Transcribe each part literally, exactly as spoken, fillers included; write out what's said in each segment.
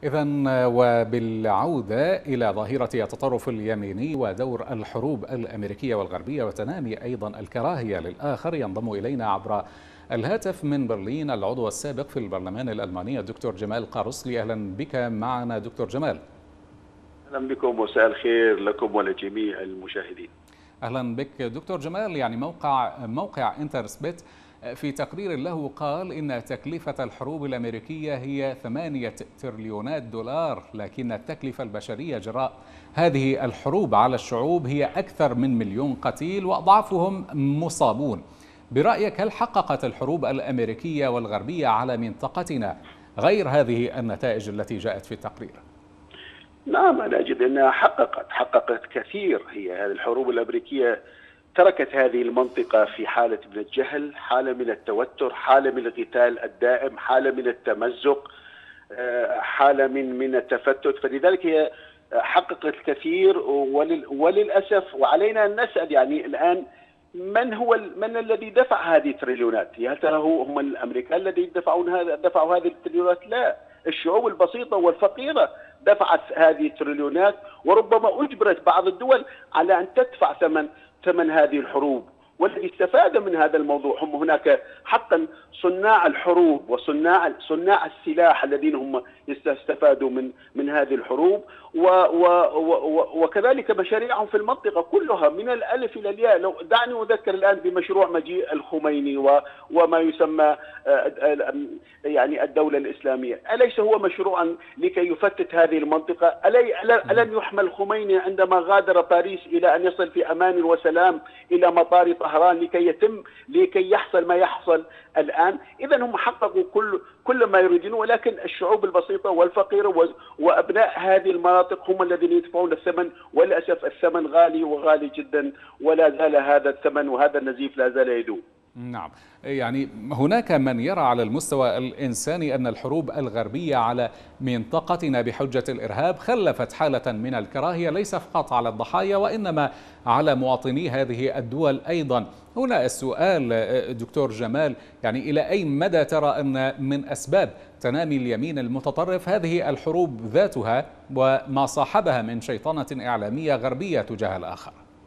إذا وبالعودة إلى ظاهرة التطرف اليميني ودور الحروب الأمريكية والغربية وتنامي أيضا الكراهية للآخر، ينضم إلينا عبر الهاتف من برلين العضو السابق في البرلمان الألماني الدكتور جمال قارصلي. أهلا بك معنا دكتور جمال. أهلا بكم، مساء الخير لكم ولجميع المشاهدين. أهلا بك دكتور جمال. يعني موقع موقع انترسبت في تقرير له قال إن تكلفة الحروب الأمريكية هي ثمانية تريليونات دولار، لكن التكلفة البشرية جراء هذه الحروب على الشعوب هي أكثر من مليون قتيل وأضعافهم مصابون. برأيك هل حققت الحروب الأمريكية والغربية على منطقتنا غير هذه النتائج التي جاءت في التقرير؟ نعم، أنا أجد أنها حققت حققت كثير. هي هذه الحروب الأمريكية تركت هذه المنطقة في حالة من الجهل، حالة من التوتر، حالة من القتال الدائم، حالة من التمزق، حالة من من التفتت. فلذلك هي حققت الكثير وللأسف. وعلينا أن نسأل يعني الآن من هو من الذي دفع هذه التريليونات؟ هل ترى هم الأمريكان الذين يدفعون هذا دفعوا هذه التريليونات؟ لا، الشعوب البسيطة والفقيرة دفعت هذه التريليونات، وربما أجبرت بعض الدول على أن تدفع ثمن ثمن هذه الحروب. والذي استفاد من هذا الموضوع هم هناك حقا صناع الحروب وصناع صناع السلاح الذين هم استفادوا من من هذه الحروب، و و و وكذلك مشاريعهم في المنطقة كلها من الألف إلى الياء. لو دعني أذكر الآن بمشروع مجيء الخميني وما يسمى يعني الدولة الإسلامية، أليس هو مشروعا لكي يفتت هذه المنطقة؟ ألن يحمل الخميني عندما غادر باريس إلى أن يصل في أمان وسلام إلى مطار طهران لكي يتم لكي يحصل ما يحصل الآن؟ إذا هم حققوا كل كل ما يريدون، ولكن الشعوب البسيطة والفقيرة وأبناء هذه المناطق هم الذين يدفعون الثمن، وللأسف الثمن غالي وغالي جدا، ولا زال هذا الثمن وهذا النزيف لا زال يدوم. نعم، يعني هناك من يرى على المستوى الإنساني أن الحروب الغربية على منطقتنا بحجة الإرهاب خلفت حالة من الكراهية ليس فقط على الضحايا وإنما على مواطني هذه الدول أيضا. هنا السؤال دكتور جمال، يعني إلى أي مدى ترى أن من أسباب تنامي اليمين المتطرف هذه الحروب ذاتها وما صاحبها من شيطنة إعلامية غربية تجاه الآخر؟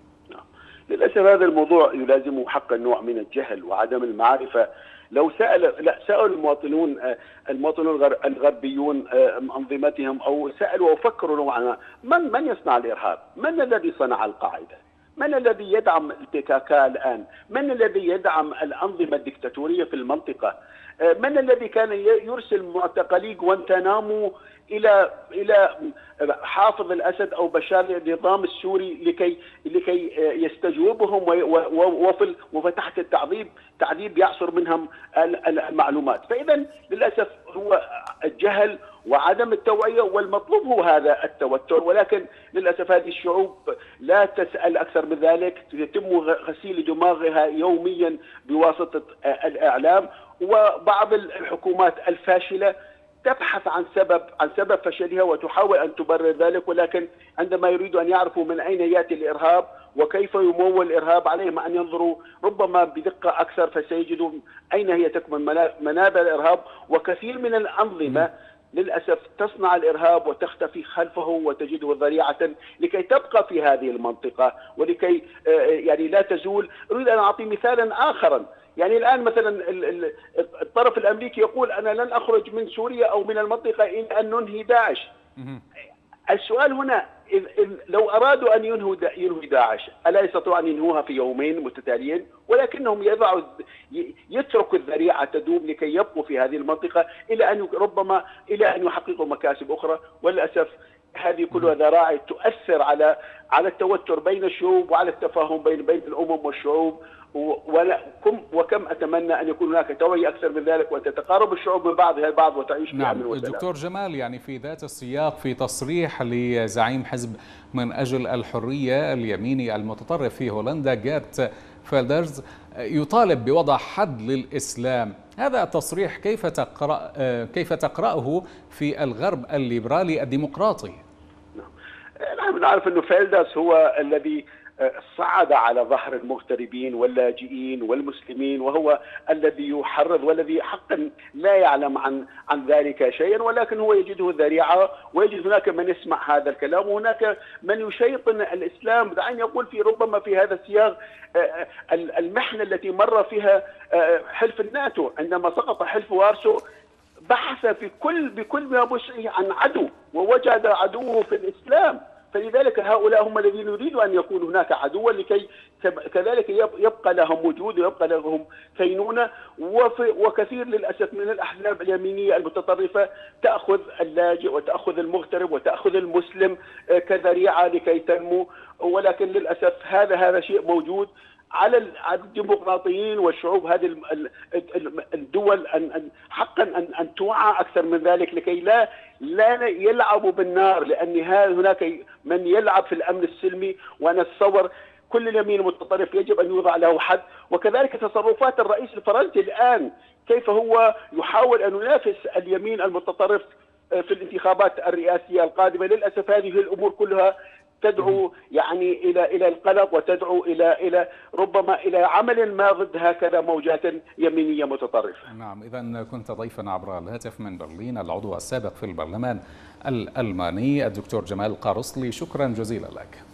للأسف هذا الموضوع يلازمه حقا نوع من الجهل وعدم المعرفة. لو سأل لا سأل المواطنون المواطنون الغربيون أنظمتهم أو سألوا وفكروا نوعا من من يصنع الإرهاب؟ من الذي صنع القاعدة؟ من الذي يدعم التكاكا الآن؟ من الذي يدعم الأنظمة الدكتاتورية في المنطقة؟ من الذي كان يرسل معتقلي غوانتنامو إلى إلى حافظ الأسد أو بشار النظام السوري لكي لكي يستجوبهم وفي وفتحت التعذيب تعذيب يعصر منهم المعلومات؟ فإذا للأسف هو الجهل وعدم التوعية، والمطلوب هو هذا التوتر. ولكن للأسف هذه الشعوب لا تسأل أكثر من ذلك، يتم غسيل دماغها يوميا بواسطة الإعلام، وبعض الحكومات الفاشلة تبحث عن سبب عن سبب فشلها وتحاول أن تبرر ذلك. ولكن عندما يريدوا أن يعرفوا من أين يأتي الإرهاب وكيف يمول الإرهاب عليهم أن ينظروا ربما بدقة أكثر، فسيجدوا أين هي تكمن منابع الإرهاب. وكثير من الأنظمة للأسف تصنع الإرهاب وتختفي خلفه وتجده ذريعة لكي تبقى في هذه المنطقة ولكي يعني لا تزول. أريد أن أعطي مثالا آخرا. يعني الآن مثلا الطرف الأمريكي يقول أنا لن أخرج من سوريا أو من المنطقة إلا أن ننهي داعش. السؤال هنا، لو أرادوا أن ينهوا ينهوا داعش ألا يستطيعوا أن ينهوها في يومين متتاليين؟ ولكنهم يضعوا يتركوا الذريعة تدوم لكي يبقوا في هذه المنطقة إلى أن ربما إلى أن يحققوا مكاسب أخرى. وللأسف هذه كلها ذرائع تؤثر على على التوتر بين الشعوب وعلى التفاهم بين بين الأمم والشعوب. وكم وكم أتمنى أن يكون هناك توعية أكثر من ذلك وأن تتقارب الشعوب من بعضها البعض وتعيش في أمن وسلام. دكتور جمال، يعني في ذات السياق في تصريح لزعيم حزب من أجل الحرية اليميني المتطرف في هولندا جيرت فيلدرز يطالب بوضع حد للإسلام. هذا التصريح كيف تقرأ كيف تقرأه في الغرب الليبرالي الديمقراطي؟ نعم، نعرف أنه فيلدرز هو الذي صعد على ظهر المغتربين واللاجئين والمسلمين، وهو الذي يحرض والذي حقا لا يعلم عن عن ذلك شيئا، ولكن هو يجده ذريعه، ويجد هناك من يسمع هذا الكلام، وهناك من يشيطن الاسلام. دعني اقول في ربما في هذا السياق المحنه التي مر فيها حلف الناتو عندما سقط حلف وارسو، بحث في كل بكل ما بوسعه عن عدو، ووجد عدوه في الاسلام. فلذلك هؤلاء هم الذين يريدوا ان يكون هناك عدوا، لكي كذلك يبقى لهم وجود ويبقى لهم كينونه. وكثير للاسف من الاحزاب اليمينيه المتطرفه تاخذ اللاجئ وتاخذ المغترب وتاخذ المسلم كذريعه لكي تنمو، ولكن للاسف هذا هذا شيء موجود. على الديمقراطيين والشعوب هذه الدول ان حقا ان ان توعى اكثر من ذلك، لكي لا لا يلعبوا بالنار، لان هناك من يلعب في الامن السلمي. وانا اتصور كل اليمين المتطرف يجب ان يوضع له حد. وكذلك تصرفات الرئيس الفرنسي الان، كيف هو يحاول ان ينافس اليمين المتطرف في الانتخابات الرئاسيه القادمه. للاسف هذه الامور كلها تدعو يعني الى الى القلق، وتدعو الى الى ربما الى عمل ما ضد هكذا موجات يمينيه متطرفه. نعم، اذا كنت ضيفا عبر الهاتف من برلين العضو السابق في البرلمان الالماني الدكتور جمال قارصلي، شكرا جزيلا لك.